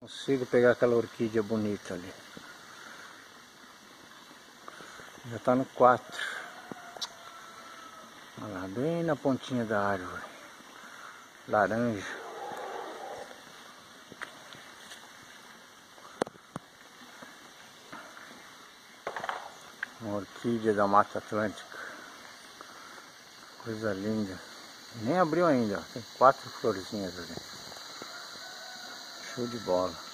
Consigo pegar aquela orquídea bonita ali. Já está no 4. Olha lá, bem na pontinha da árvore. Laranja. Uma orquídea da Mata Atlântica. Coisa linda. Nem abriu ainda, ó. Tem 4 florzinhas ali. Show de bola.